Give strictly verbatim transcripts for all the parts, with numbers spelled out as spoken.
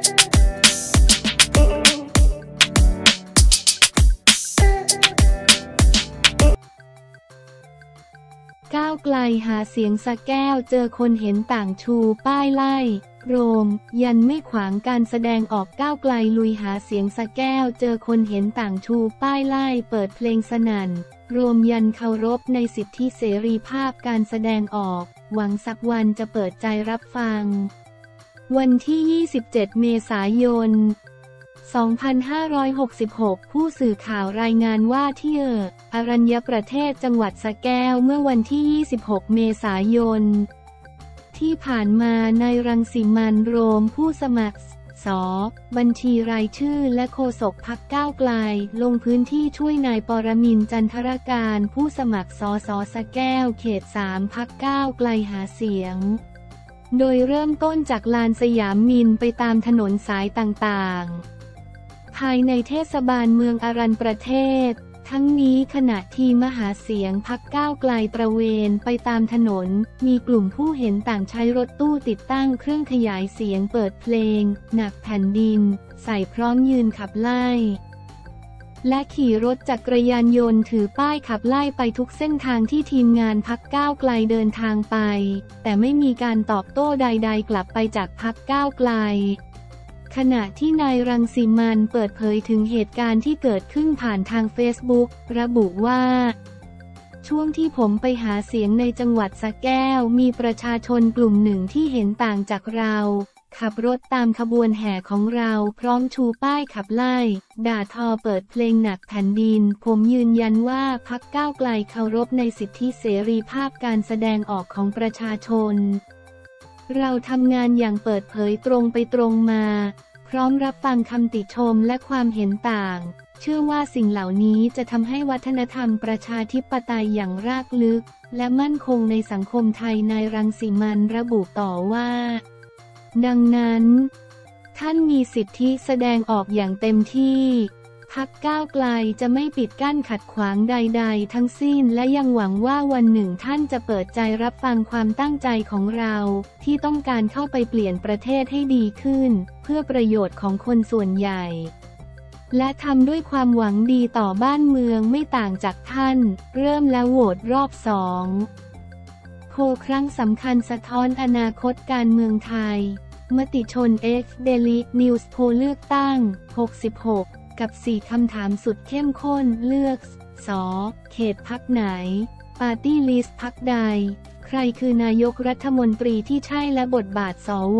ก้าวไกลหาเสียงสระแก้วเจอคนเห็นต่างชูป้ายไล่โรมยันไม่ขวางการแสดงออกก้าวไกลลุยหาเสียงสระแก้วเจอคนเห็นต่างชูป้ายไล่เปิดเพลงสนั่นรวมยันเคารพในสิทธิเสรีภาพการแสดงออกหวังสักวันจะเปิดใจรับฟังวันที่ยี่สิบเจ็ดเมษายนสองพันห้าร้อยหกสิบหก ผู้สื่อข่าวรายงานว่าที่เอออรัญญประเทศจังหวัดสระแก้วเมื่อวันที่ยี่สิบหกเมษายนที่ผ่านมาในรังสิมันต์โรมผู้สมัครส.บัญชีรายชื่อและโฆษกพรรคก้าวไกลลงพื้นที่ช่วยนายปรมินทร์จันทรการผู้สมัครส.ส.สระแก้วเขตสามพรรคก้าวไกลหาเสียงโดยเริ่มต้นจากลานสยามมินไปตามถนนสายต่างๆภายในเทศบาลเมืองอรัญญประเทศทั้งนี้ขณะที่มหาเสียงพรรคก้าวไกลตระเวนไปตามถนนมีกลุ่มผู้เห็นต่างใช้รถตู้ติดตั้งเครื่องขยายเสียงเปิดเพลงหนักแผ่นดินใส่พร้อมยืนขับไล่และขี่รถจักรยานยนต์ถือป้ายขับไล่ไปทุกเส้นทางที่ทีมงานพรรคก้าวไกลเดินทางไปแต่ไม่มีการตอบโต้ใดๆกลับไปจากพรรคก้าวไกลขณะที่นายรังสิมันต์เปิดเผยถึงเหตุการณ์ที่เกิดขึ้นผ่านทางเฟซบุ๊กระบุว่าช่วงที่ผมไปหาเสียงในจังหวัดสระแก้วมีประชาชนกลุ่มหนึ่งที่เห็นต่างจากเราขับรถตามขบวนแห่ของเราพร้อมชูป้ายขับไล่ด่าทอเปิดเพลงหนักแผ่นดินผมยืนยันว่าพรรคก้าวไกลเคารพในสิทธิเสรีภาพการแสดงออกของประชาชนเราทำงานอย่างเปิดเผยตรงไปตรงมาพร้อมรับฟังคำติชมและความเห็นต่างเชื่อว่าสิ่งเหล่านี้จะทำให้วัฒนธรรมประชาธิปไตยอย่างรากลึกและมั่นคงในสังคมไทยนายรังสิมันต์ระบุต่อว่าดังนั้นท่านมีสิทธิแสดงออกอย่างเต็มที่พรรคก้าวไกลจะไม่ปิดกั้นขัดขวางใดๆทั้งสิ้นและยังหวังว่าวันหนึ่งท่านจะเปิดใจรับฟังความตั้งใจของเราที่ต้องการเข้าไปเปลี่ยนประเทศให้ดีขึ้นเพื่อประโยชน์ของคนส่วนใหญ่และทำด้วยความหวังดีต่อบ้านเมืองไม่ต่างจากท่านเริ่มแล้วโหวตรอบสองโพลครั้งสำคัญสะท้อนอนาคตการเมืองไทยมติชน X Daily News โพลเลือกตั้งหกสิบหกกับสี่คำถามสุดเข้มข้นเลือกส.เขตพรรคไหนปาร์ตี้ลิสต์พรรคใดใครคือนายกรัฐมนตรีที่ใช่และบทบาทสว.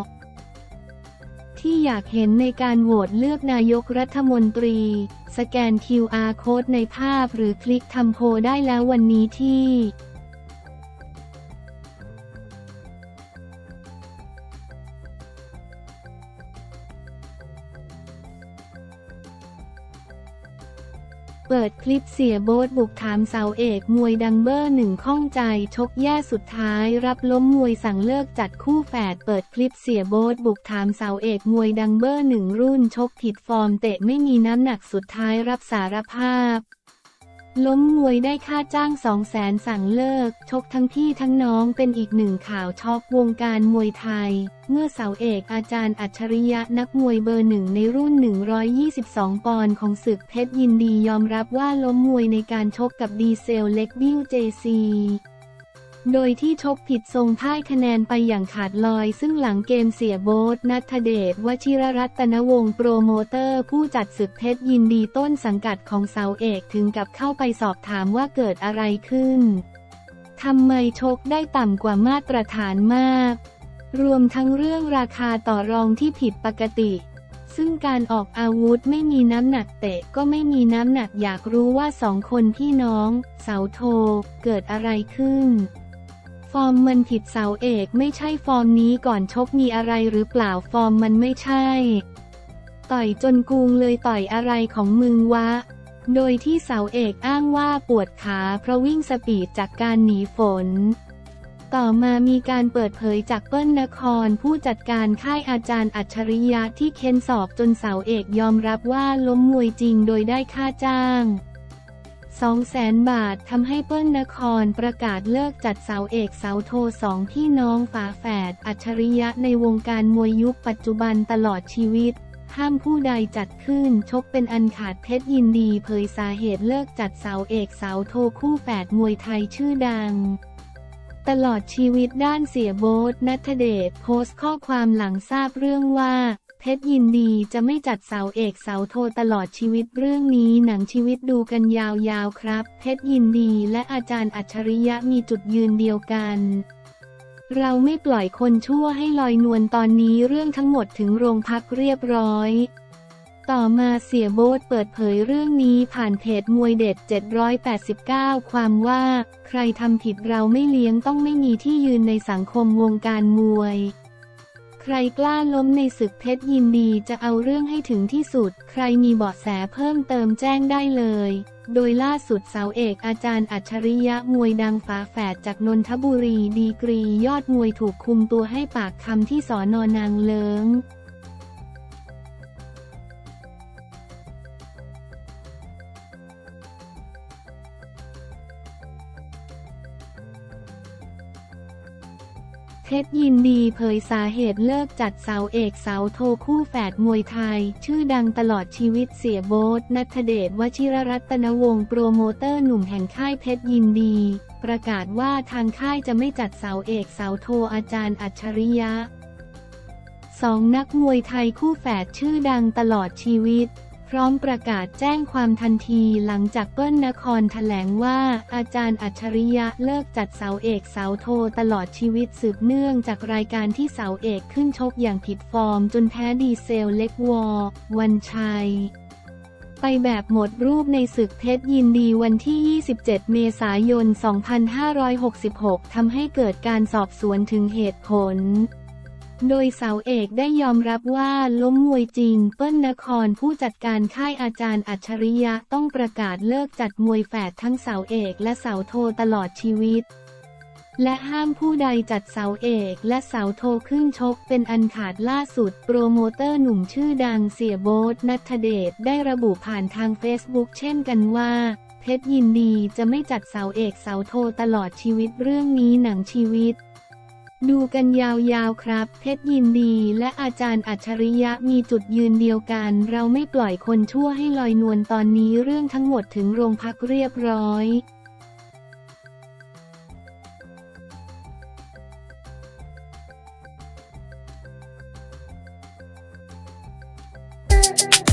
ที่อยากเห็นในการโหวตเลือกนายกรัฐมนตรีสแกน คิว อาร์ Code ในภาพหรือคลิกทำโพลได้แล้ววันนี้ที่เปิดคลิปเสียโบ๊ทบุกถามเสาเอกมวยดังเบอร์หนึ่งข้องใจชกแย่สุดท้ายรับล้มมวยสั่งเลิกจัดคู่แฝดเปิดคลิปเสียโบ๊ทบุกถามเสาเอกมวยดังเบอร์หนึ่งรุ่นชกผิดฟอร์มเตะไม่มีน้ำหนักสุดท้ายรับสารภาพล้มมวยได้ค่าจ้างสองแสนสั่งเลิกชกทั้งพี่ทั้งน้องเป็นอีกหนึ่งข่าวช็อกวงการมวยไทยเมื่อเสาเอกอาจารย์อัจฉริยะนักมวยเบอร์หนึ่งในรุ่นหนึ่งร้อยยี่สิบสองปอนด์ของศึกเพชรยินดียอมรับว่าล้มมวยในการชกกับดีเซลเล็กบิวเจซีโดยที่ชกผิดทรงพ่ายคะแนนไปอย่างขาดลอยซึ่งหลังเกมเสียโบ๊ทณัฐเดช วชิรรัตนวงศ์โปรโมเตอร์ผู้จัดศึกเพชรยินดีต้นสังกัดของเสาเอกถึงกับเข้าไปสอบถามว่าเกิดอะไรขึ้นทำไมชกได้ต่ำกว่ามาตรฐานมากรวมทั้งเรื่องราคาต่อรองที่ผิดปกติซึ่งการออกอาวุธไม่มีน้ำหนักเตะก็ไม่มีน้ำหนักอยากรู้ว่าสองคนพี่น้องเสาโทเกิดอะไรขึ้นฟอร์มมันผิดเสาเอกไม่ใช่ฟอร์มนี้ก่อนชกมีอะไรหรือเปล่าฟอร์มมันไม่ใช่ต่อยจนกูงเลยต่อยอะไรของมึงวะโดยที่เสาเอกอ้างว่าปวดขาเพราะวิ่งสปีดจากการหนีฝนต่อมามีการเปิดเผยจากเปิ้ลนครผู้จัดการค่ายอาจารย์อัจฉริยะที่เค้นสอบจนเสาเอกยอมรับว่าล้มมวยจริงโดยได้ค่าจ้างสองแสนบาททำให้เปิ้ลนครประกาศเลิกจัดเสาเอกเสาโทสองพี่น้องฝาแฝดอัจฉริยะในวงการมวยยุคปัจจุบันตลอดชีวิตห้ามผู้ใดจัดขึ้นชกเป็นอันขาดเพชรยินดีเผยสาเหตุเลิกจัดเสาเอกเสาโทคู่แฝดมวยไทยชื่อดังตลอดชีวิตด้านเสียโบ๊ท ณัฐเดชโพสต์ข้อความหลังทราบเรื่องว่าเพชรยินดีจะไม่จัดเสาเอกเสาโทตลอดชีวิตเรื่องนี้หนังชีวิตดูกันยาวๆครับเพชรยินดีและอาจารย์อัจฉริยะมีจุดยืนเดียวกันเราไม่ปล่อยคนชั่วให้ลอยนวลตอนนี้เรื่องทั้งหมดถึงโรงพักเรียบร้อยต่อมาเสียโบ๊ทเปิดเผยเรื่องนี้ผ่านเพจมวยเด็ดเจ็ดร้อยแปดสิบเก้าความว่าใครทำผิดเราไม่เลี้ยงต้องไม่มีที่ยืนในสังคมวงการมวยใครกล้าล้มในศึกเพชรยินดีจะเอาเรื่องให้ถึงที่สุดใครมีเบาะแสเพิ่มเติมแจ้งได้เลยโดยล่าสุดเสาเอกอาจารย์อัจฉริยะมวยดังฝาแฝดจากนนทบุรีดีกรียอดมวยถูกคุมตัวให้ปากคำที่สน.นางเลิ้งเพชรยินดีเผยสาเหตุเลิกจัดเสาเอกเสาโทคู่แฝดมวยไทยชื่อดังตลอดชีวิตเสียโบ๊ท ณัฐเดช วชิรรัตนวงศ์โปรโมเตอร์หนุ่มแห่งค่ายเพชรยินดีประกาศว่าทางค่ายจะไม่จัดเสาเอกเสาโทอาจารย์อัจฉริยะสองนักมวยไทยคู่แฝดชื่อดังตลอดชีวิตพร้อมประกาศแจ้งความทันทีหลังจากเปิ้ลนครแถลงว่าอาจารย์อัจฉริยะเลิกจัดเสาเอกเสาโทตลอดชีวิตสืบเนื่องจากรายการที่เสาเอกขึ้นชกอย่างผิดฟอร์มจนแพ้ดีเซลเล็กวอร์วันชัยไปแบบหมดรูปในศึกเพชรยินดีวันที่ยี่สิบเจ็ดเมษายนสองพันห้าร้อยหกสิบหกทำให้เกิดการสอบสวนถึงเหตุผลโดยเสาเอกได้ยอมรับว่าล้มมวยจริงเปิ้ลนครผู้จัดการค่ายอาจารย์อัจฉริยะต้องประกาศเลิกจัดมวยแฝดทั้งเสาเอกและเสาโทตลอดชีวิตและห้ามผู้ใดจัดเสาเอกและเสาโทขึ้นชกเป็นอันขาดล่าสุดโปรโมเตอร์หนุ่มชื่อดังเสียโบ๊ท ณัฐเดชได้ระบุผ่านทางเฟซบุ๊กเช่นกันว่าเพชรยินดีจะไม่จัดเสาเอกเสาโทตลอดชีวิตเรื่องนี้หนังชีวิตดูกันยาวๆครับเพชรยินดีและอาจารย์อัจฉริยะมีจุดยืนเดียวกันเราไม่ปล่อยคนชั่วให้ลอยนวลตอนนี้เรื่องทั้งหมดถึงโรงพักเรียบร้อย